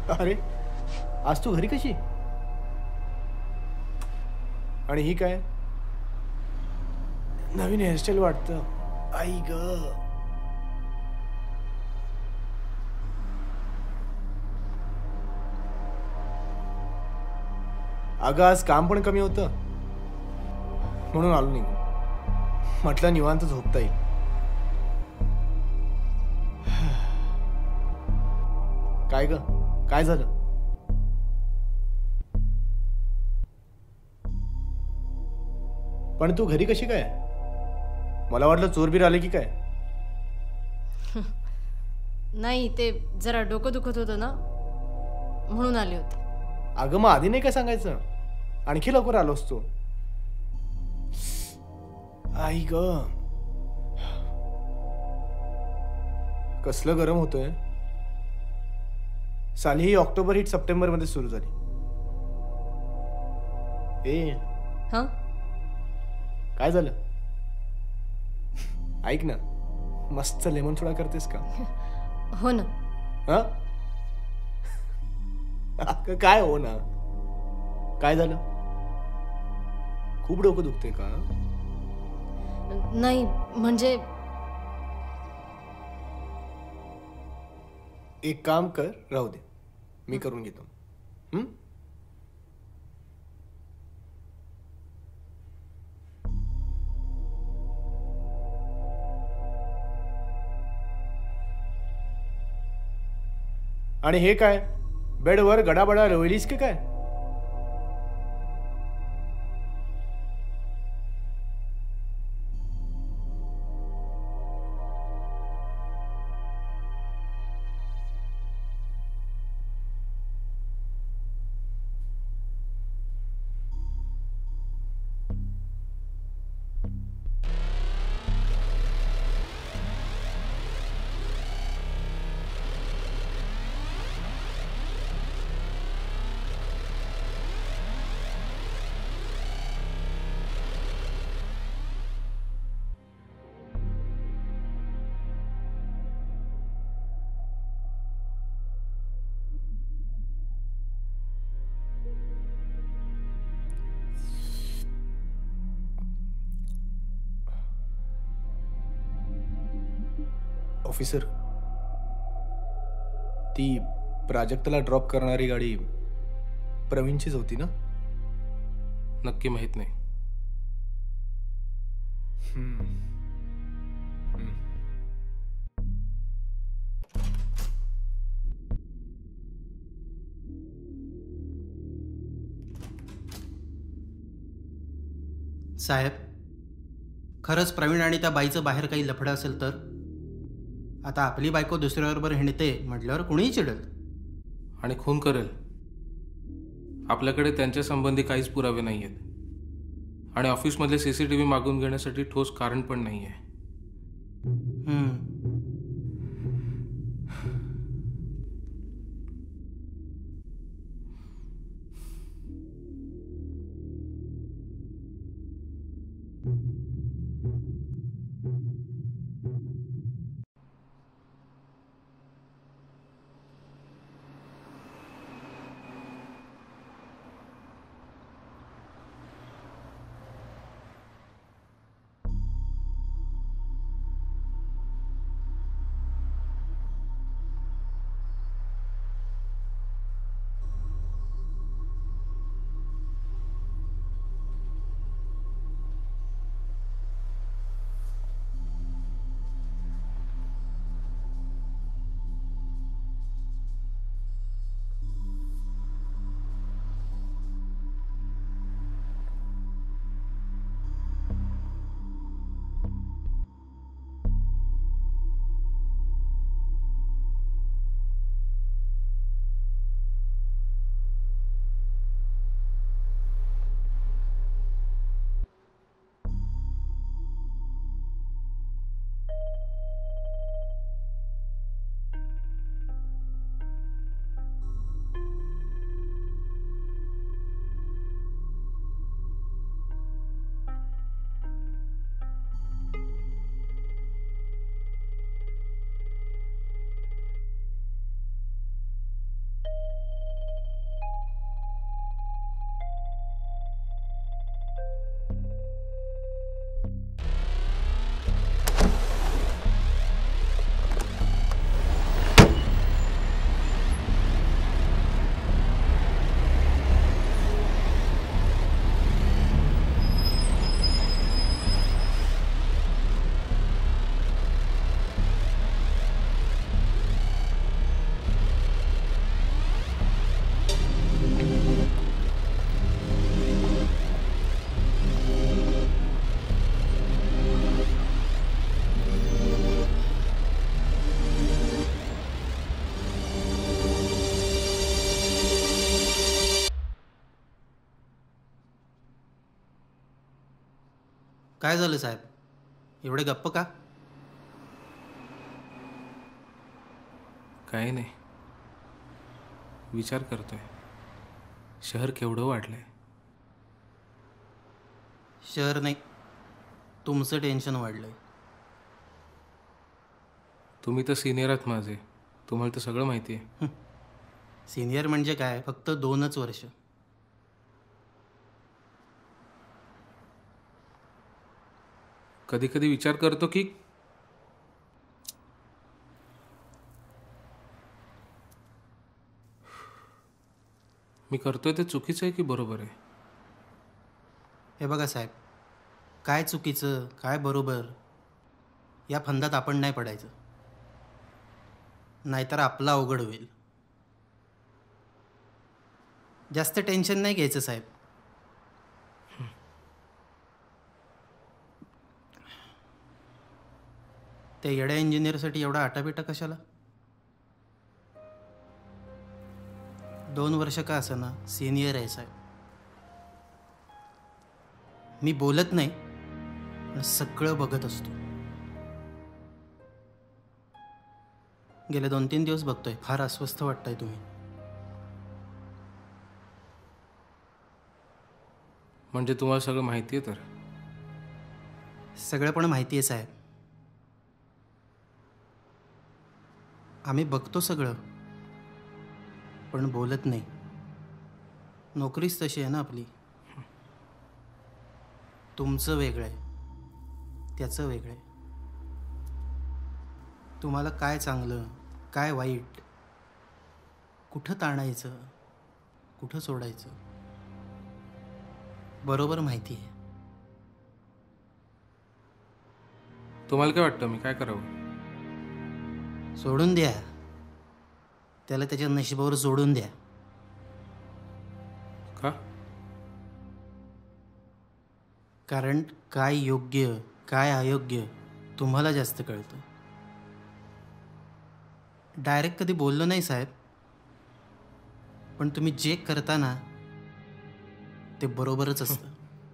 अरे आज तू घरी कशी? आणि ही काय नवीन हेअरस्टाईल वाटतं? आई ग. अगं आज काम पण कमी होतं म्हणून आलो निघून. म्हटलं निवांत झोपता येईल. काय ग काय झालं? पण तू घरी कशी काय? मला वाटलं चोरबीर आले की काय. नाही ते जरा डोकं दुखत होतं ना म्हणून आले होते. अगं मग आधी नाही काय सांगायचं? आणखी लवकर आलो असतो. आई ग कसलं गरम होतंय. साली ही ऑक्टोबर हिट सप्टेंबर मध्ये सुरू झाली. ए हां काय झालं? ऐक ना मस्त लेमन सोडा करतेस का? हो ना. हा काय हो ना. काय झालं? खूप डोकं दुखते का? नाही म्हणजे एक काम कर राहू दे मी करून घेतो. हम्म. आणि हे काय बेडवर गडाबडा रोवलीस की काय? ऑफिसर ती प्राजक्ताला ड्रॉप करणारी गाडी प्रवीणचीच होती ना? नक्की माहित नाही. साहेब खरंच प्रवीण आणि त्या बाईचं बाहेर काही लफडं असेल तर? आता आपली बायको दुसऱ्याबरोबर हिंडते म्हटल्यावर कुणीही चिडेल आणि खून करेल. आपल्याकडे त्यांच्या संबंधी काहीच पुरावे नाही आहेत आणि ऑफिसमधले CCTV मागून घेण्यासाठी ठोस कारण पण नाही आहे. काय झालं साहेब, एवढे गप्प का? काही नाही, विचार करतोय शहर केवढं वाढलंय. शहर नाही, तुमचं टेन्शन वाढलंय. तुम्ही तर सिनियर आहात माझे, तुम्हाला तर सगळं माहिती आहे. सिनियर म्हणजे काय, फक्त 2च वर्ष. कधी कधी विचार करतो की मी करतोय ते चुकीचं आहे की बरोबर आहे. हे बघा साहेब, काय चुकीचं काय बरोबर या फंदात आपण नाही पडायचं, नाहीतर आपला अवघड होईल. जास्त टेन्शन नाही घ्यायचं साहेब. त्या येड्या इंजिनियरसाठी एवढा आटापिटा कशाला? 2 वर्ष का असं ना, सिनियर आहे साहेब. मी बोलत नाही, पण सगळं बघत असतो. गेले 2-3 दिवस बघतोय, फार अस्वस्थ वाटताय तुम्ही. म्हणजे तुम्हाला सगळं माहिती आहे तर? सगळं पण माहिती आहे साहेब. आम्ही बघतो सगळं, पण बोलत नाही. नोकरीच तशी आहे ना आपली. तुमचं वेगळं आहे, त्याचं वेगळं आहे. तुम्हाला काय चांगलं काय वाईट, कुठं ताणायचं कुठं सोडायचं बरोबर माहिती आहे. तुम्हाला काय वाटतं मी काय करावं? सोडून द्या त्याला, त्याच्या नशिबावर सोडून द्या. का? कारण काय योग्य काय अयोग्य तुम्हाला जास्त कळतं. डायरेक्ट कधी बोललो नाही साहेब, पण तुम्ही जे करता ना ते बरोबरच असतं.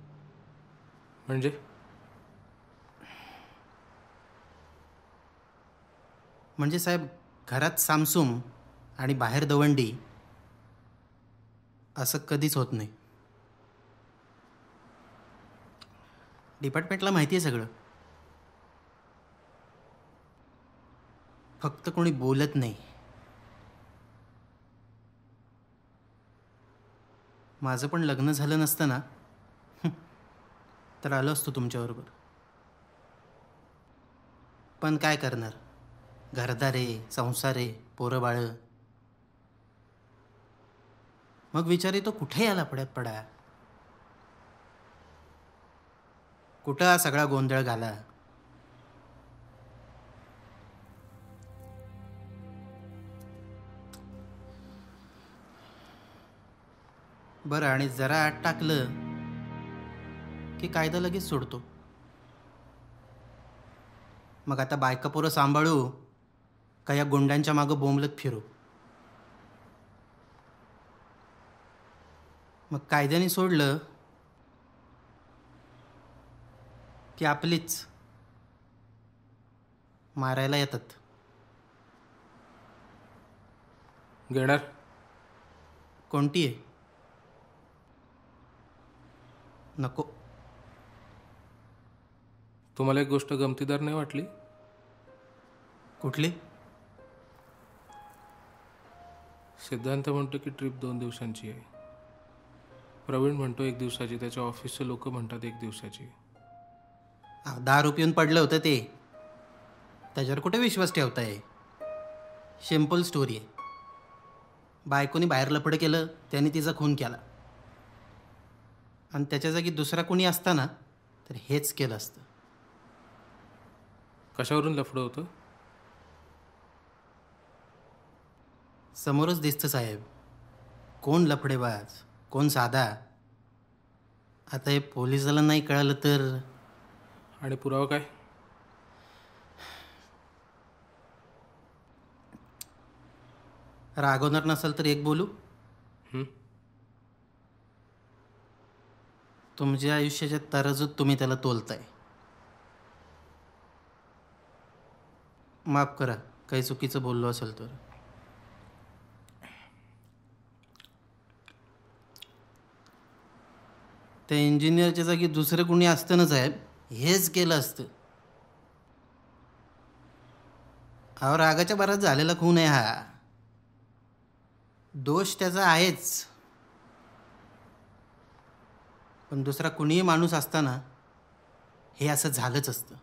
म्हणजे साहेब, घरात सामसूम आणि बाहेर दवंडी असं कधीच होत नाही. डिपार्टमेंटला माहिती आहे सगळं, फक्त कोणी बोलत नाही. माझं पण लग्न झालं नसतं ना तर आलो असतो तुमच्याबरोबर. पण काय करणार, घरदारे संसारे पोरं बाळं. मग विचार येतो कुठे याला पड्यात पडा, कुठं हा सगळा गोंधळ घाला. बरं, आणि जरा आत टाकलं की कायदा लगेच सोडतो. मग आता बायका पोरं सांभाळू का या गुंडांच्या मागं बोंबलत फिरू? मग कायद्याने सोडलं की आपलीच मारायला येतात. घेणार? कोणती आहे? नको. तुम्हाला एक गोष्ट गमतीदार नाही वाटली? कुठली? सिद्धांत म्हणतो की ट्रिप 2 दिवसांची आहे, प्रवीण म्हणतो 1 दिवसाची, त्याच्या ऑफिसचे लोक म्हणतात 1 दिवसाची. 10 पिऊन पडलं होतं ते, त्याच्यावर कुठे विश्वास ठेवताय? सिम्पल स्टोरी आहे. बायकोनी बाहेर लफडं केलं, त्याने तिचा खून केला, आणि त्याच्या जागी दुसरा कोणी असता ना तर हेच केलं असतं. कशावरून लफडं होतं? समोरच दिसतं साहेब, कोण लफडेबाज कोण साधा. आता हे पोलिसाला नाही कळालं तर? आणि पुरावा काय? रागवणार नसेल तर एक बोलू? तुमच्या आयुष्याच्या तराजूत तुम्ही त्याला तोलताय. माफ करा काही चुकीचं बोललो असेल तर. त्या इंजिनियरच्या जागी दुसरं कोणी असतं ना साहेब, हेच केलं असतं. अहो रागाच्या भरात झालेला खून आहे हा. दोष त्याचा आहेच, पण दुसरा कुणीही माणूस असताना हे असं झालंच असतं.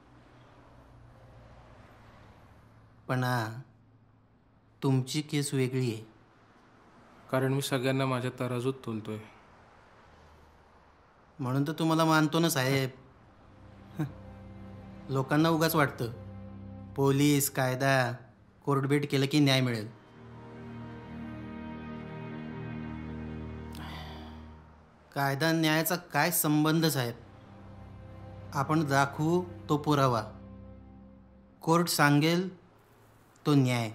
पण तुमची केस वेगळी आहे. कारण मी सगळ्यांना माझ्या तराजूत तोलतोय. म्हणून तर तुम्हाला मानतो ना साहेब. लोकांना उगाच वाटतं पोलीस कायदा कोर्टबेट केलं की न्याय मिळेल. कायदा आणि न्यायाचा काय संबंध साहेब? आपण दाखवू तो पुरावा, कोर्ट सांगेल तो न्याय.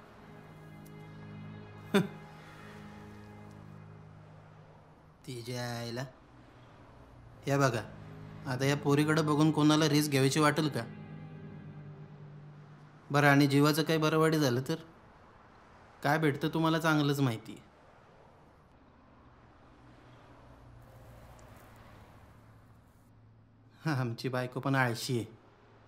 तिच्या आईला. या बघा, आता या पोरीकडे बघून कोणाला रिस्क घ्यायची वाटेल का? बरं, आणि जीवाचं काही बरं वाईट झालं तर काय भेटतं तुम्हाला चांगलंच माहिती आहे. आमची बायको पण आळशी आहे.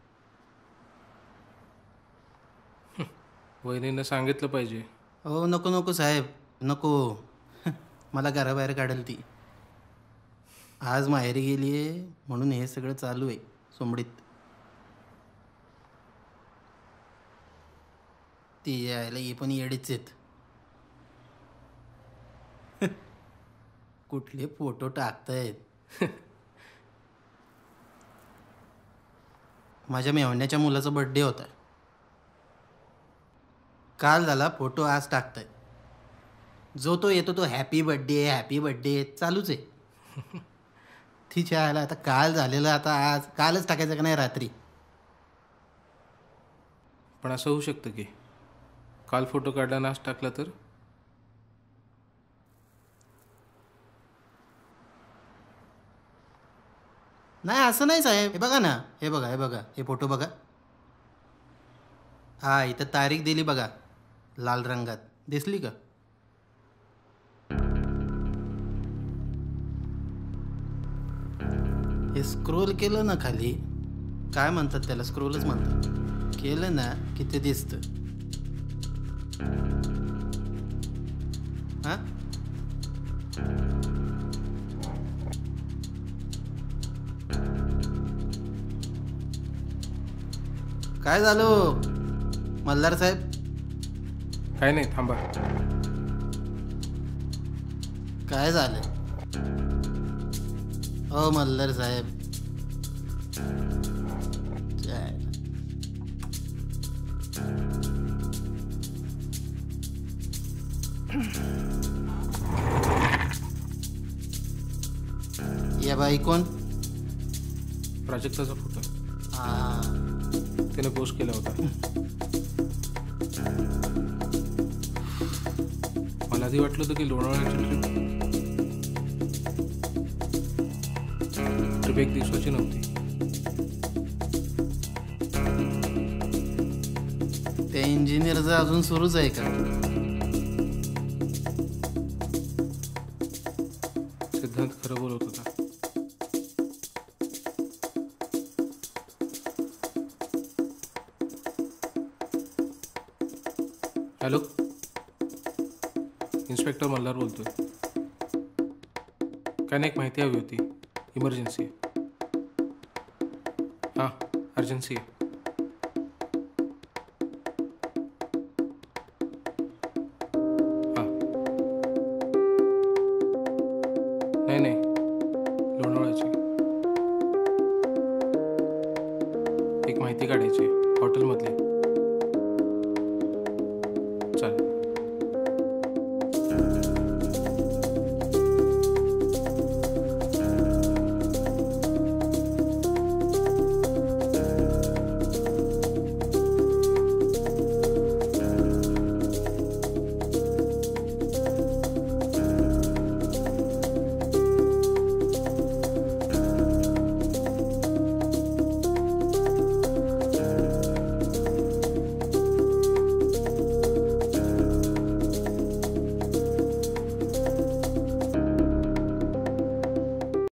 वहिनीनं सांगितलं पाहिजे. हो नको नको साहेब नको. मला घराबाहेर काढेल ती. आज माहेरी गेली आहे म्हणून हे सगळं चालू आहे सोमडीत. ती यायला ही पण येडीच आहेत. कुठले फोटो टाकतायत. माझ्या मेवण्याच्या मुलाचा बड्डे होता काल झाला, फोटो आज टाकतायत. जो तो येतो तो हॅपी बड्डे चालूच आहे. तिच्या आला आता काल झालेलं आता आज कालच टाकायचं का नाही रात्री? पण असं होऊ शकतं की काल फोटो काढला नाच टाकला तर? नाही असं नाही साहेब. हे बघा ना, हे बघा हे फोटो बघा. हा इथं तारीख दिली बघा लाल रंगात, दिसली का? हे स्क्रोल केलं ना खाली, काय म्हणतात त्याला, स्क्रोलच म्हणतात, केलं ना की ते दिसतं. हा काय झालं मल्हार साहेब? काय नाही, थांबा. काय झालं ओ मल्हार साहेब? या बाई कोण? प्राजक्ताचा फोटो हा त्याने पोस्ट केला होता. मला आधी वाटलं होतं की लोणावळ्याची ट्रिप एक दिवसाची नव्हती. त्या इंजिनियरचं अजून सुरूच आहे का? सिद्धांत खरं बोलत होता. हॅलो, इन्स्पेक्टर मल्हार बोलतोय. काय नाही, एक माहिती हवी होती. इमर्जन्सी आहे. हां, अर्जन्सी आहे. हां, नाही लोणावळ्याची. एक माहिती काढायची हॉटेलमधली.